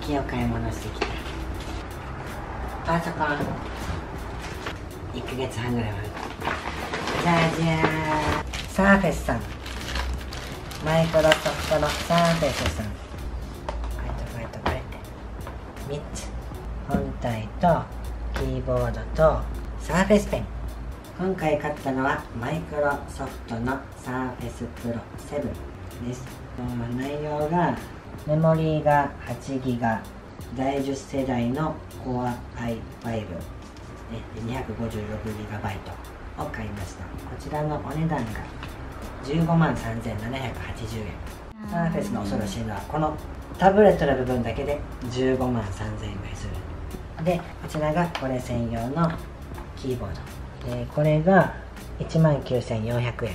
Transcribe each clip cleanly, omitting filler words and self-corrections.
きいお買い物してきた。パソコン1ヶ月半ぐらい前。じゃじゃーん、サーフェスさん、マイクロソフトのサーフェスさん。これ3つ、本体とキーボードとサーフェスペン。今回買ったのはマイクロソフトのサーフェスプロ7です。内容がメモリーが8ギガ、第10世代の Core i5 256GB を買いました。こちらのお値段が15万3780円。サーフェスの恐ろしいのはこのタブレットの部分だけで15万3000円ぐらいする。で、こちらがこれ専用のキーボードで、これが1万9400円ですね。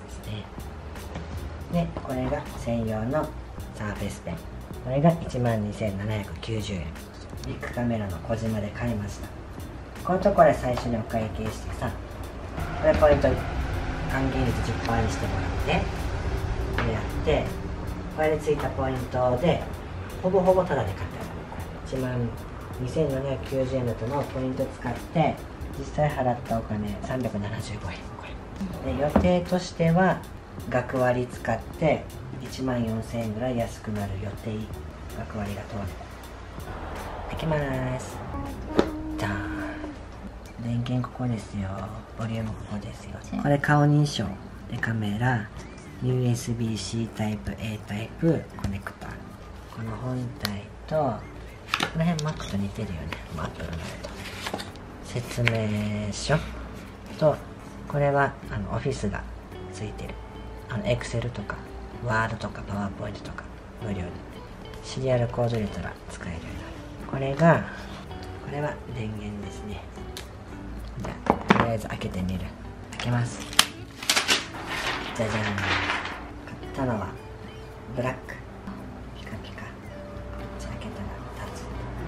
で、これが専用のサーフェスペン、これが1万2790円。ビッグカメラの小島で買いました。このところ最初にお会計してさ、これポイント還元率 10% にしてもらって、これやって、これでついたポイントでほぼほぼタダで買ったよ。1万2790円だとのポイント使って実際払ったお金375円。これで予定としては学割使って1万4000円ぐらい安くなる予定。学割が通る。開けまーす。じゃーん、電源ここですよ。ボリュームここですよ。これ顔認証で、カメラ USB-C タイプ A タイプコネクタ。この本体とこの辺 Mac と似てるよね。Apple のと説明書と、これはオフィスがついてるExcel とか Word とか PowerPoint とか無料でシリアルコード入れたら使えるようになる。これは電源ですね。じゃあとりあえず開けてみる。開けます。じゃじゃーん。買ったのはブラック、ピカピカ。こっち開けたら立つ。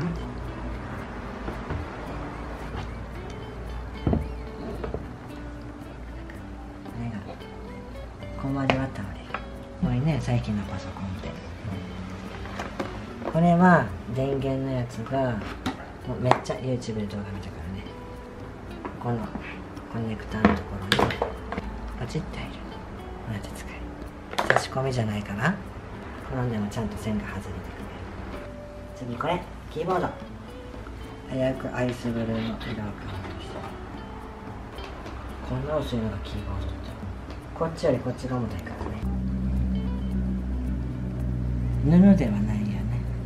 これがここまでは倒れる。これね、最近のパソコンって。これは電源のやつがもうめっちゃ YouTube で動画見たからね。このコネクタのところにパチッと入る。こうやって使える。差し込みじゃないかな。こんでもちゃんと線が外れてくれる。次これキーボード。早くアイスブルーの色を変わる人。こんな薄いのがキーボードって。こっちよりこっちが重たいからね。布ではないよね。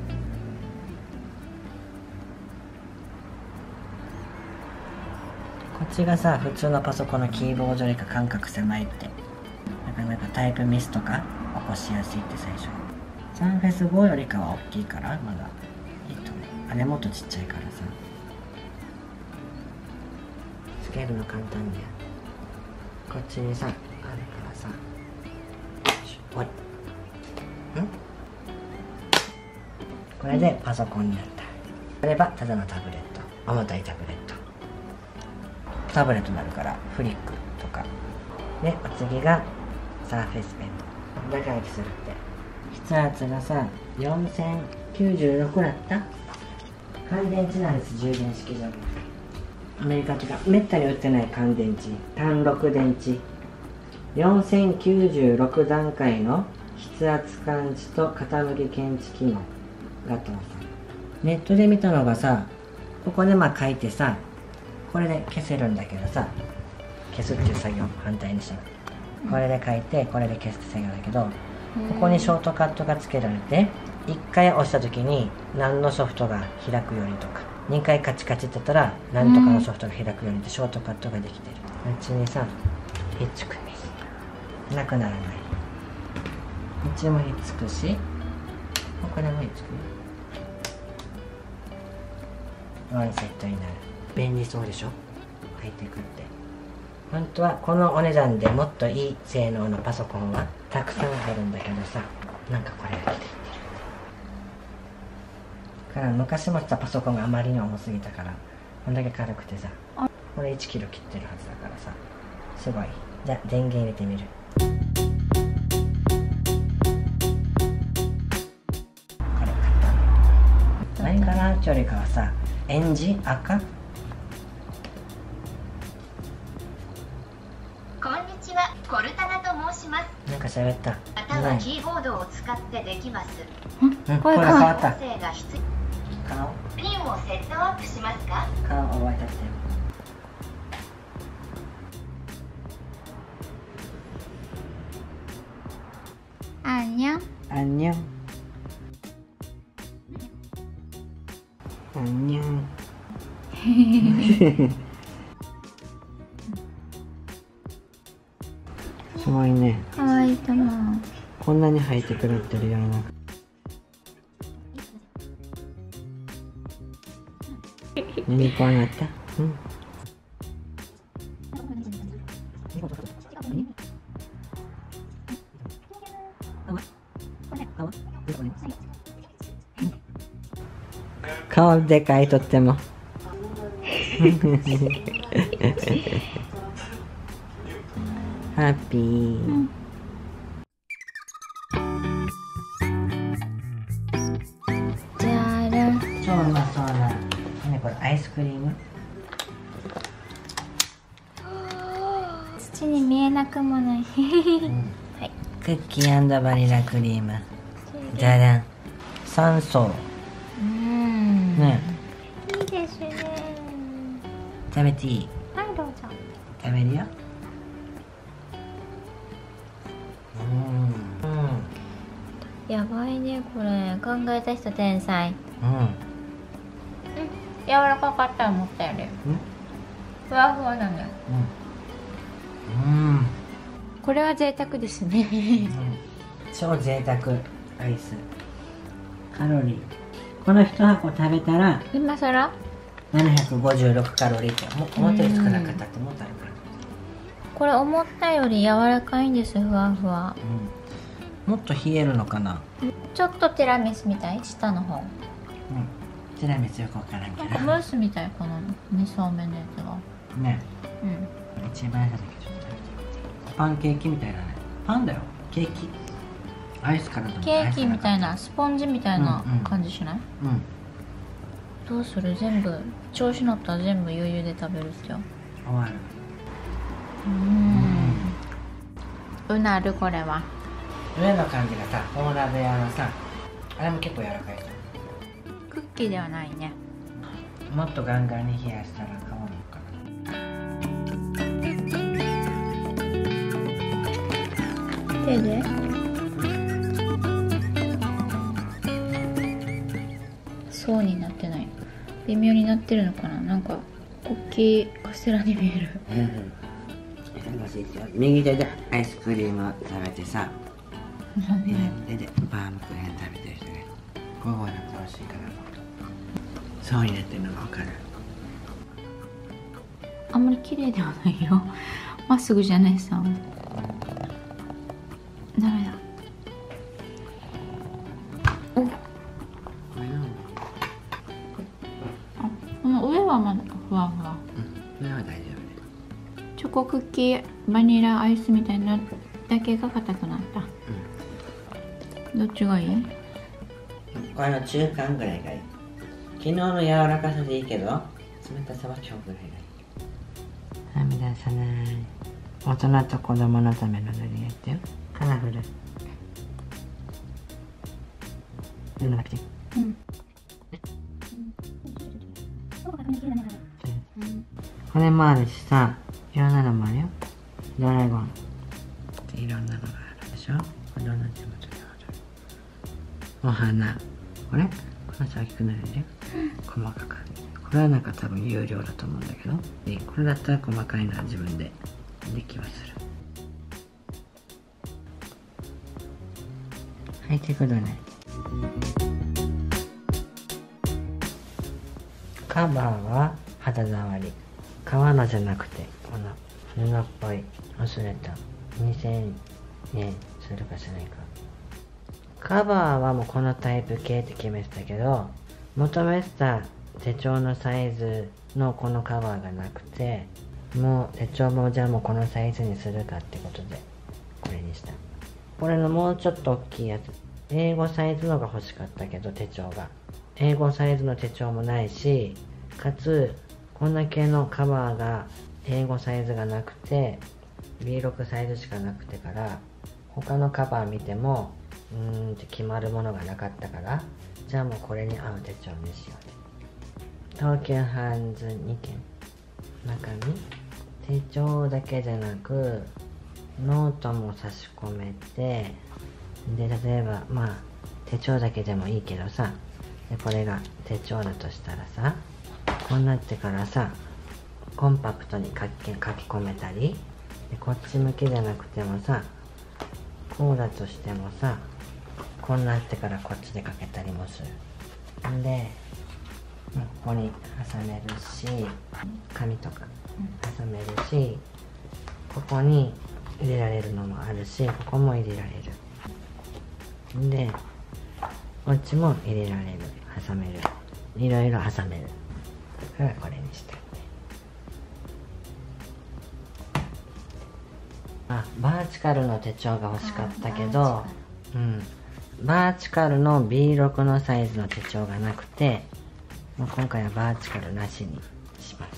こっちがさ、普通のパソコンのキーボードよりか間隔狭いって、なかなかタイプミスとか起こしやすいって最初。サーフェス5よりかは大きいからまだいいと思う。あれもっとちっちゃいからさ、つけるの簡単だよ。こっちにさあるからさ、おい、これでパソコンになった。これはただのタブレット、重たいタブレット。タブレットになるからフリックとかで、お次がサーフェスペン。長生きするって。筆圧がさ4096だった。乾電池なんです。充電式じゃない。アメリカとかめったに売ってない乾電池、単6電池。4096段階の筆圧感知と傾き検知機能が搭載。ネットで見たのがさ、ここで書いてさ、これで消せるんだけどさ、消すっていう作業反対にしたら、これで書いてこれで消すって作業だけど、ここにショートカットがつけられて、1回押した時に何のソフトが開くようにとか、2回カチカチってやったら何とかのソフトが開くようにってショートカットができてる。うちにさひっつくんです。なくならない。こっちもひっつくし、これもひっつく。ワンセットになる。便利そうでしょ。入ってくって。本当はこのお値段でもっといい性能のパソコンはたくさんあるんだけどさ、なんかこれが出てきてるから、昔持ってたパソコンがあまりに重すぎたから、こんだけ軽くてさ、これ1キロ切ってるはずだからさ、すごい。じゃあ電源入れてみる。これ買ったの。 ちよりかはさ、エンジ赤。 こんにちは、コルタナと申します。 なんか喋った。 またはキーボードを使ってできます。 声が変わった。 声が必顔ピンをセットアップしますか？ 顔覚えたって。 あんにゃん。 あんにゃん。あんにゃん。すごいね。 かわいいと思う。 こんなに生えてくるってるような。ユニコーンやった。うん。顔でかい、とっても。ハッピー。 じゃらん。 超うまそうな。ね、これアイスクリーム。 土に見えなくもない。はい。 クッキー&バニラクリーム。じゃらん。3層。ね。 いいですね。 食べていい？ はい、どうぞ。 食べるよ。 やばいね、これ。考えた人天才。柔らかかった思ったより。ふわふわなんだよ。これは贅沢ですね。 超贅沢アイス。カロリー。この1箱食べたら今更 756カロリーって思ったより少なかったって思ったのかな。 これ思ったより柔らかいんです、ふわふわ。 もっと冷えるのかな。 ちょっとティラミスみたい、下の方。 ティラミスよくわからんけど。 なんかムースみたい、この2層目のやつが。 ね。一番下だけちょっと食べて。パンケーキみたいなね。パンだよ。ケーキ。アイスからだもん。 ケーキみたいな、スポンジみたいな感じしない？どうする？全部調子乗ったら全部余裕で食べるっすよ。 終わる。 うなる、これは。 上の感じがさ、大鍋屋のさ、あれも結構柔らかいさ。 クッキーではないね。 もっとガンガンに冷やしたら変わるのかな。 手で？層になってない。微妙になってるのかな。なんか大きいカステラに見える。 右手でアイスクリームを食べてさ、左手でバームクーヘン食べてる人ね。午後になってほしいから層になってるのが分かる。 あんまり綺麗ではないよ。まっすぐじゃないさ。ダメだ。お。この上はまだふわふわ。 上は大丈夫ね。 チョコクッキーバニラアイスみたいなだけが硬くなった。どっちがいい？ この中間ぐらいがいい。昨日の柔らかさでいいけど、冷たさは今日ぐらいがいい。はみ出さない。大人と子供のための塗りやってよ。カラフル。塗らなくていい。これもあるしさ、いろんなのもあるよ。ドラゴンっていろんなのがあるでしょ。これどうなってもちょっとお花。これこの人大きくなるね。細かく。これはなんか多分有料だと思うんだけど、でこれだったら細かいのは自分でできはする。入ってくるね。カバーは肌触り。革のじゃなくてこの布っぽい忘れた2000円するかしないか。カバーはもうこのタイプ系って決めてたけど、求めてた手帳のサイズのこのカバーがなくて、もう手帳もじゃあもうこのサイズにするかってことでこれにした。これのもうちょっと大きいやつ、英語サイズのが欲しかったけど手帳が英語サイズの手帳もないし、かつこんだけのカバーが英語サイズがなくて B6 サイズしかなくてから、他のカバー見てもって決まるものがなかったから、じゃあもうこれに合う手帳にしよう。東急ハンズ2件、中身手帳だけじゃなくノートも差し込めて、で例えばまあ手帳だけでもいいけどさ、でこれが手帳だとしたらさ、こうなってからさ、コンパクトに書き込めたり、でこっち向きじゃなくてもさ、こうだとしてもさ、こうなってからこっちで書けたりもする。んでここに挟めるし、紙とか挟めるし、ここに入れられるのもあるし、ここも入れられる。でこっちも入れられる、挟める、いろいろ挟めるからこれにした。バーチカルの手帳が欲しかったけど、バーチカルの B6 のサイズの手帳がなくて、もう今回はバーチカルなしにしました。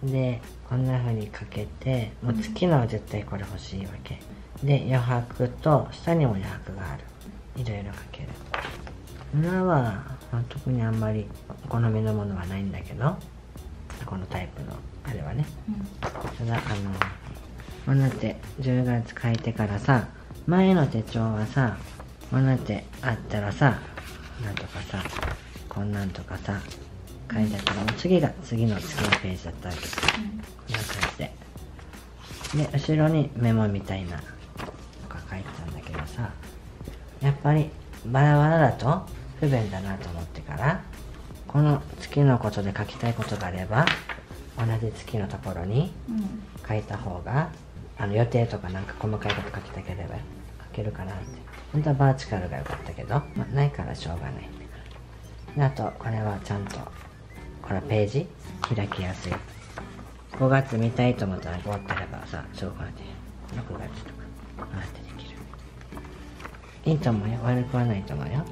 でこんな風にかけて、もう月のは絶対これ欲しいわけで、余白と下にも余白がある、いろいろかける。裏は、特にあんまり好みのものはないんだけど、このタイプのあれはね、ただこうなって10月書いてからさ、前の手帳はさ、こうなってあったらさ、なんとかさ、こんなんとかさ書いてあったら、もう次のページだったわけです、こんな感じで。で後ろにメモみたいなのが書いてたんだけどさ、やっぱりバラバラだと不便だなと思ってから、この月のことで書きたいことがあれば同じ月のところに書いた方が、予定とかなんか細かいこと書きたければ書けるかなって。本当はバーチカルが良かったけど、ないからしょうがないって。であとこれはちゃんとこれページ開きやすい。5月見たいと思ったら5ってあればさ、そうこうやって6月とかこうやってできる。いいと思うよ、悪くはないと思うよ。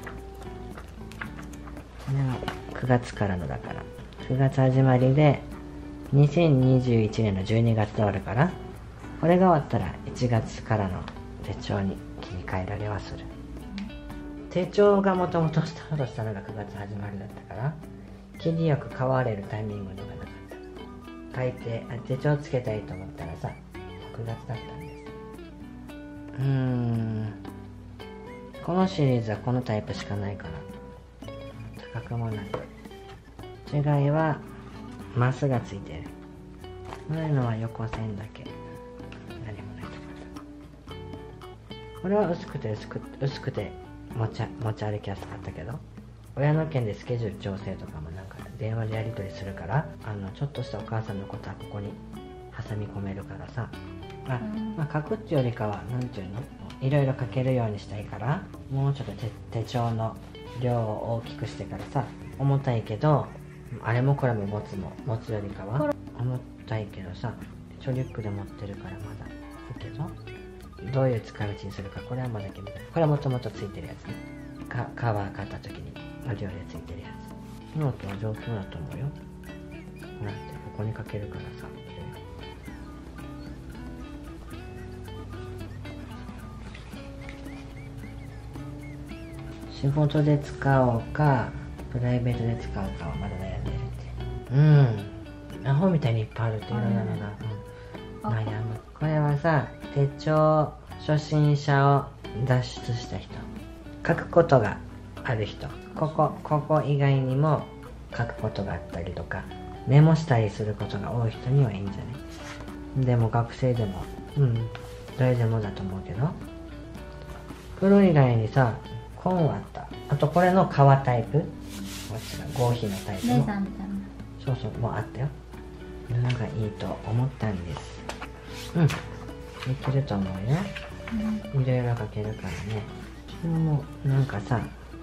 これは9月からのだから、9月始まりで2021年の12月で終わるから、これが終わったら1月からの手帳に切り替えられはする。手帳がもともとスタートしたのが9月始まりだったから、切りよく変われるタイミングのがなかった。書いて手帳つけたいと思ったらさ、9月だったんです。このシリーズはこのタイプしかないから、高くもない。違いはマスがついてる。こういうのは横線だけ、何もないところ。これは薄くて持ち歩きやすかったけど、親の件でスケジュール調整とかもなんか電話でやり取りするから、ちょっとしたお母さんのことはここに挟み込めるからさ、書くっていうよりかはなんていうの、いろいろ書けるようにしたいから、もうちょっと手帳の量を大きくしてからさ、重たいけどあれもこれも持つよりかは重たいけどさ、手帳リュックで持ってるからまだいいけど、どういう使い道にするか、これはまだ決めたい。これはもともとついてるやつね。カバー買った時に無料でついてるやつ。ノートは上等だと思うよ。こうやってここに書けるからさ。仕事で使おうかプライベートで使うかはまだ悩んでるって。アホみたいにいっぱいあるっていろいろな、悩む。これはさ、手帳初心者を脱出した人、書くことがある人、ここ以外にも書くことがあったりとかメモしたりすることが多い人にはいいんじゃない？でも学生でも誰でもだと思うけど、これ以外にさ、本はあった。あとこれの革タイプ、合皮のタイプのレーザーみたいな、 そうもうあったよ。なんかいいと思ったんです。できると思うよ。いろいろ書けるからね。もうなんかさ、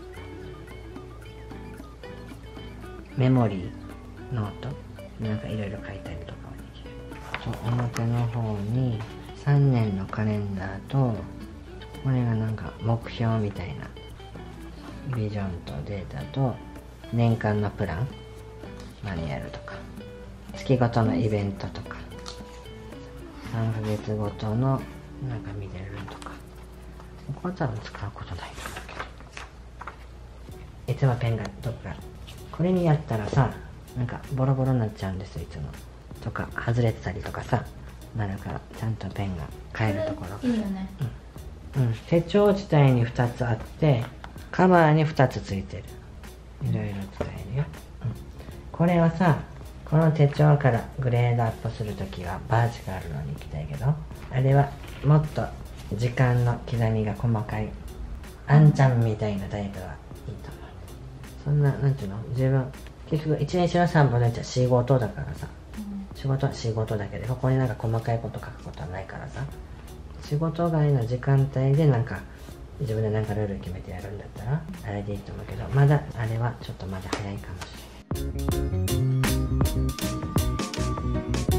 メモリーノートなんかいろいろ書いたりとかはできる。そう、表の方に3年のカレンダーと、これがなんか目標みたいなビジョンとデータと年間のプランマニュアルとか月ごとのイベントとか3ヶ月ごとのなんか見れるとか、ここは多分使うことないと思うけど、いつもペンがどっかこれにやったらさ、なんかボロボロになっちゃうんですよいつもとか、外れてたりとかさなるから、ちゃんとペンが買えるところいいよね。 手帳自体に2つあってカバーに2つついてる、いろいろ使えるよ、これはさ、この手帳からグレードアップするときはバーチカルのに行きたいけど、あれはもっと時間の刻みが細かいあんちゃんみたいなタイプがいいと思う。そんな、なんていうの、自分結局1日の3分の1は仕事だからさ、仕事は仕事だけでここになんか細かいこと書くことはないからさ、仕事外の時間帯でなんか自分でなんかルール決めてやるんだったらあれでいいと思うけど、まだあれはちょっとまだ早いかもしれない。